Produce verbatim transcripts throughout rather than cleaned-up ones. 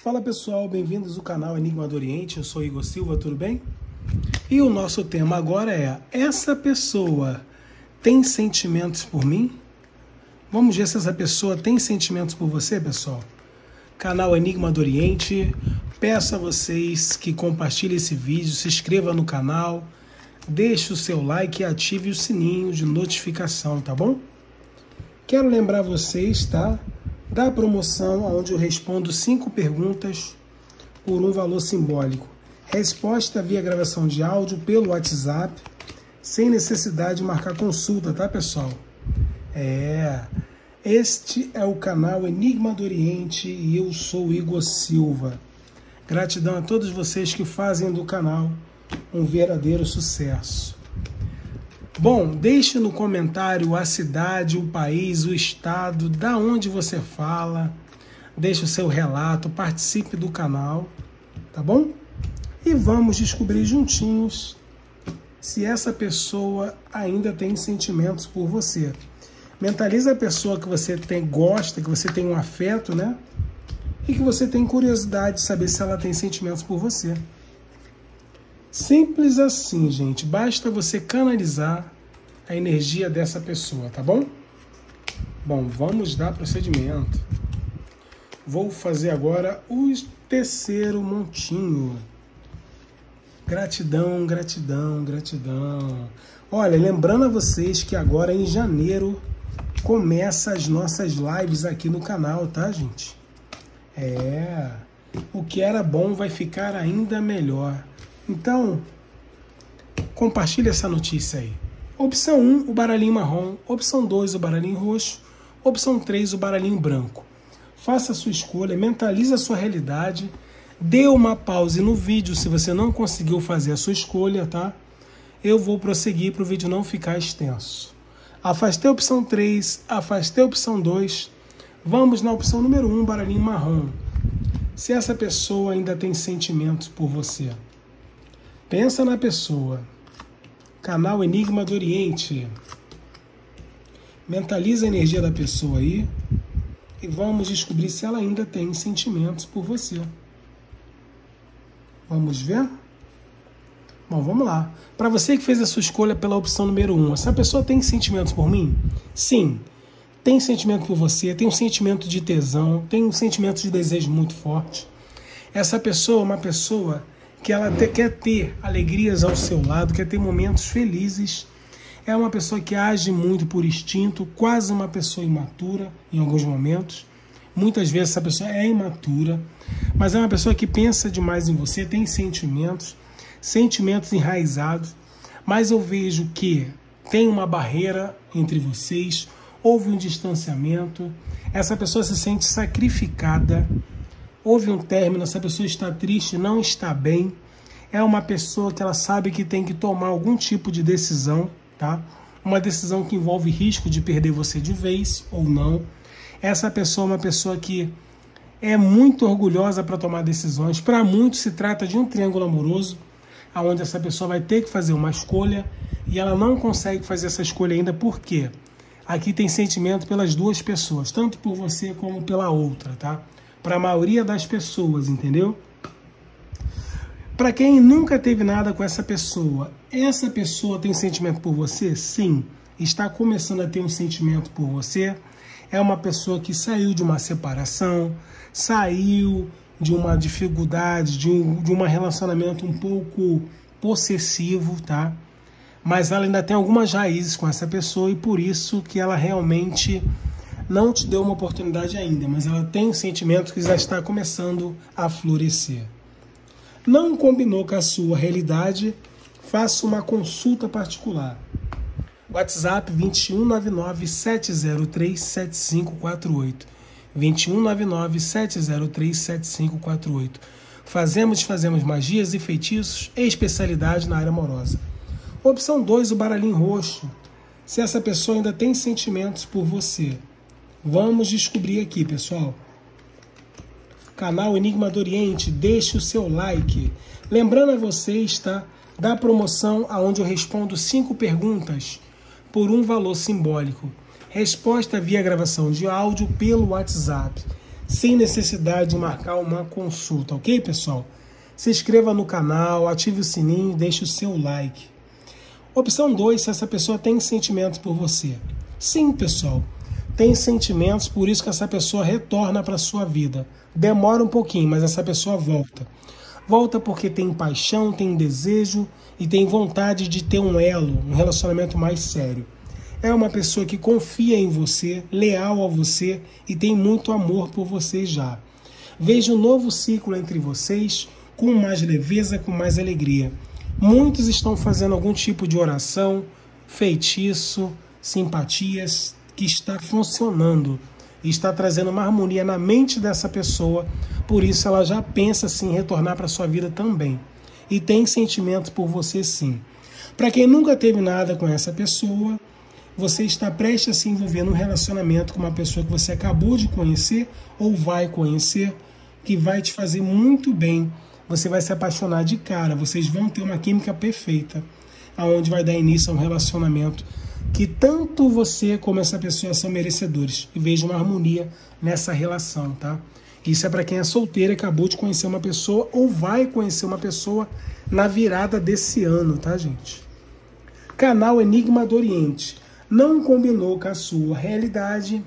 Fala pessoal, bem-vindos ao canal Enigma do Oriente, eu sou Igor Silva, tudo bem? E o nosso tema agora é: essa pessoa tem sentimentos por mim? Vamos ver se essa pessoa tem sentimentos por você, pessoal. Canal Enigma do Oriente, peço a vocês que compartilhem esse vídeo, se inscreva no canal, deixe o seu like e ative o sininho de notificação, tá bom? Quero lembrar vocês, tá? Da promoção onde eu respondo cinco perguntas por um valor simbólico. Resposta via gravação de áudio pelo WhatsApp, sem necessidade de marcar consulta, tá, pessoal? É, este é o canal Enigma do Oriente e eu sou Igor Silva. Gratidão a todos vocês que fazem do canal um verdadeiro sucesso. Bom, deixe no comentário a cidade, o país, o estado, da onde você fala, deixe o seu relato, participe do canal, tá bom? E vamos descobrir juntinhos se essa pessoa ainda tem sentimentos por você. Mentaliza a pessoa que você tem, gosta, que você tem um afeto, né? E que você tem curiosidade de saber se ela tem sentimentos por você. Simples assim, gente. Basta você canalizar a energia dessa pessoa, tá bom? Bom, vamos dar procedimento. Vou fazer agora o terceiro montinho. Gratidão, gratidão, gratidão. Olha, lembrando a vocês que agora em janeiro começa as nossas lives aqui no canal, tá, gente? É, o que era bom vai ficar ainda melhor. Então, compartilhe essa notícia aí. Opção um, o baralhinho marrom. Opção dois, o baralhinho roxo. Opção três, o baralhinho branco. Faça a sua escolha, mentalize a sua realidade. Dê uma pause no vídeo se você não conseguiu fazer a sua escolha, tá? Eu vou prosseguir para o vídeo não ficar extenso. Afastei a opção três, afastei a opção dois. Vamos na opção número um, baralhinho marrom. Se essa pessoa ainda tem sentimentos por você. Pensa na pessoa. Canal Enigma do Oriente. Mentaliza a energia da pessoa aí e vamos descobrir se ela ainda tem sentimentos por você. Vamos ver? Bom, vamos lá. Para você que fez a sua escolha pela opção número um, essa pessoa tem sentimentos por mim? Sim. Tem sentimento por você, tem um sentimento de tesão, tem um sentimento de desejo muito forte. Essa pessoa é uma pessoa que ela te, quer ter alegrias ao seu lado, quer ter momentos felizes. É uma pessoa que age muito por instinto, quase uma pessoa imatura em alguns momentos. Muitas vezes essa pessoa é imatura, mas é uma pessoa que pensa demais em você, tem sentimentos, sentimentos enraizados, mas eu vejo que tem uma barreira entre vocês, houve um distanciamento, essa pessoa se sente sacrificada, houve um término, essa pessoa está triste, não está bem, é uma pessoa que ela sabe que tem que tomar algum tipo de decisão, tá? Uma decisão que envolve risco de perder você de vez ou não. Essa pessoa é uma pessoa que é muito orgulhosa para tomar decisões. Para muitos se trata de um triângulo amoroso, onde essa pessoa vai ter que fazer uma escolha e ela não consegue fazer essa escolha ainda. Por quê? Aqui tem sentimento pelas duas pessoas, tanto por você como pela outra, tá? Para a maioria das pessoas, entendeu? Para quem nunca teve nada com essa pessoa, essa pessoa tem sentimento por você? Sim, está começando a ter um sentimento por você. É uma pessoa que saiu de uma separação, saiu de uma dificuldade, de um de um relacionamento um pouco possessivo, tá? Mas ela ainda tem algumas raízes com essa pessoa e por isso que ela realmente não te deu uma oportunidade ainda, mas ela tem um sentimento que já está começando a florescer. Não combinou com a sua realidade? Faça uma consulta particular. WhatsApp vinte e um, nove nove, sete zero três, sete cinco quatro oito. vinte e um, nove nove, sete zero três, sete cinco quatro oito. Fazemos e fazemos magias e feitiços e especialidade na área amorosa. Opção dois, o baralhinho roxo. Se essa pessoa ainda tem sentimentos por você. Vamos descobrir aqui, pessoal. Canal Enigma do Oriente, deixe o seu like. Lembrando a vocês, tá? Da promoção onde eu respondo cinco perguntas por um valor simbólico. Resposta via gravação de áudio pelo WhatsApp. sem necessidade de marcar uma consulta, ok, pessoal? Se inscreva no canal, ative o sininho e deixe o seu like. Opção dois, se essa pessoa tem sentimentos por você. Sim, pessoal, tem sentimentos, por isso que essa pessoa retorna para a sua vida. Demora um pouquinho, mas essa pessoa volta. Volta porque tem paixão, tem desejo e tem vontade de ter um elo, um relacionamento mais sério. É uma pessoa que confia em você, leal a você e tem muito amor por você já. Veja um novo ciclo entre vocês, com mais leveza, com mais alegria. Muitos estão fazendo algum tipo de oração, feitiço, simpatias, que está funcionando. E está trazendo uma harmonia na mente dessa pessoa, por isso ela já pensa assim, em retornar para a sua vida também. E tem sentimentos por você sim. Para quem nunca teve nada com essa pessoa, você está prestes a se envolver num relacionamento com uma pessoa que você acabou de conhecer ou vai conhecer, que vai te fazer muito bem. Você vai se apaixonar de cara, vocês vão ter uma química perfeita, aonde vai dar início a um relacionamento que tanto você como essa pessoa são merecedores. E veja uma harmonia nessa relação, tá? Isso é para quem é solteiro e acabou de conhecer uma pessoa ou vai conhecer uma pessoa na virada desse ano, tá, gente? Canal Enigma do Oriente. Não combinou com a sua realidade?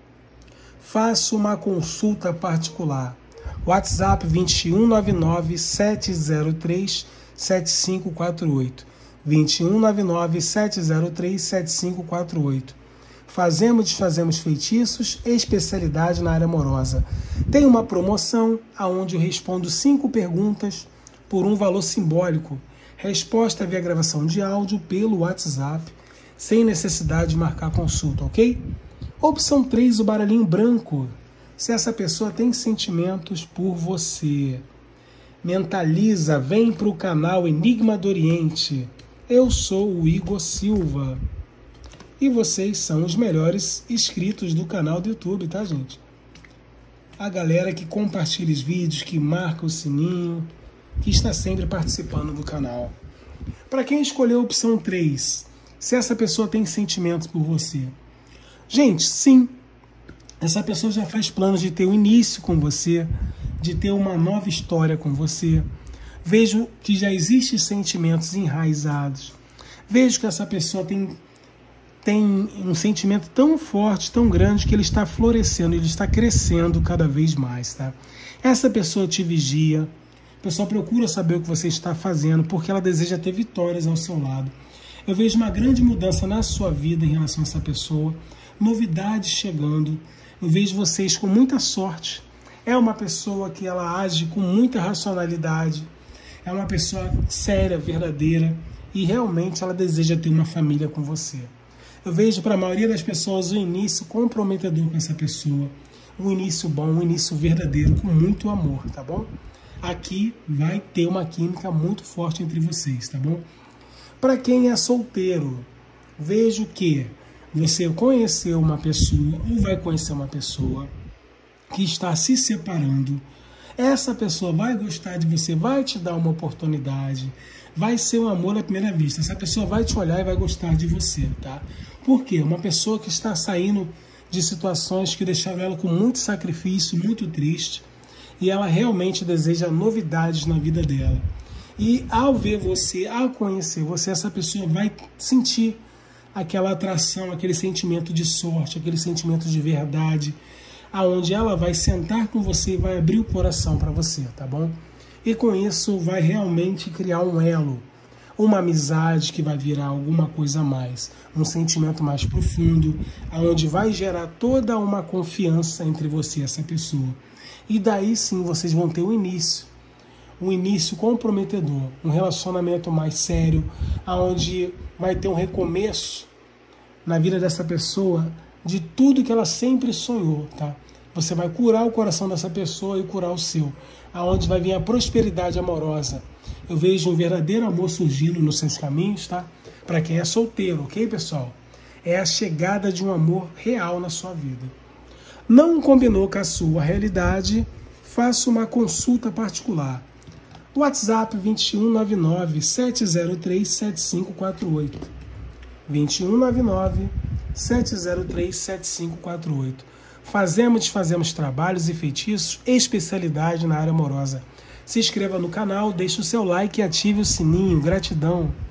Faça uma consulta particular. WhatsApp vinte e um nove nove, sete zero três, sete cinco quatro oito. vinte e um nove nove, sete zero três, sete cinco quatro oito. Fazemos e desfazemos feitiços, especialidade na área amorosa. Tem uma promoção onde eu respondo cinco perguntas por um valor simbólico. Resposta via gravação de áudio pelo WhatsApp, sem necessidade de marcar consulta, ok? Opção três, o baralhinho branco. Se essa pessoa tem sentimentos por você. Mentaliza, vem para o canal Enigma do Oriente. Eu sou o Igor Silva. E vocês são os melhores inscritos do canal do YouTube, tá, gente? A galera que compartilha os vídeos, que marca o sininho, que está sempre participando do canal. Para quem escolheu a opção três, se essa pessoa tem sentimentos por você. Gente, sim, essa pessoa já faz planos de ter um início com você, de ter uma nova história com você. Vejo que já existem sentimentos enraizados. Vejo que essa pessoa tem, tem um sentimento tão forte, tão grande, que ele está florescendo, ele está crescendo cada vez mais, tá? Essa pessoa te vigia, a pessoa procura saber o que você está fazendo, porque ela deseja ter vitórias ao seu lado. Eu vejo uma grande mudança na sua vida em relação a essa pessoa, novidades chegando. Eu vejo vocês com muita sorte. É uma pessoa que ela age com muita racionalidade. É uma pessoa séria, verdadeira. E realmente ela deseja ter uma família com você. Eu vejo para a maioria das pessoas o início comprometedor com essa pessoa. Um início bom, um início verdadeiro, com muito amor, tá bom? Aqui vai ter uma química muito forte entre vocês, tá bom? Para quem é solteiro, vejo que você conheceu uma pessoa ou vai conhecer uma pessoa que está se separando. Essa pessoa vai gostar de você, vai te dar uma oportunidade, vai ser um amor à primeira vista. Essa pessoa vai te olhar e vai gostar de você, tá? Por quê? Uma pessoa que está saindo de situações que deixaram ela com muito sacrifício, muito triste, e ela realmente deseja novidades na vida dela. E ao ver você, ao conhecer você, essa pessoa vai sentir aquela atração, aquele sentimento de sorte, aquele sentimento de verdade, aonde ela vai sentar com você e vai abrir o coração para você, tá bom? E com isso vai realmente criar um elo, uma amizade que vai virar alguma coisa a mais, um sentimento mais profundo, aonde vai gerar toda uma confiança entre você e essa pessoa. E daí sim vocês vão ter o início. Um início comprometedor, um relacionamento mais sério, aonde vai ter um recomeço na vida dessa pessoa de tudo que ela sempre sonhou, tá? Você vai curar o coração dessa pessoa e curar o seu, aonde vai vir a prosperidade amorosa. Eu vejo um verdadeiro amor surgindo nos seus caminhos, tá? Para quem é solteiro, ok, pessoal? É a chegada de um amor real na sua vida. Não combinou com a sua realidade? Faça uma consulta particular. WhatsApp vinte e um nove nove, sete zero três, sete cinco quatro oito. vinte e um nove nove, sete zero três, sete cinco quatro oito. Fazemos e desfazemos trabalhos e feitiços, especialidade na área amorosa. Se inscreva no canal, deixe o seu like e ative o sininho. Gratidão!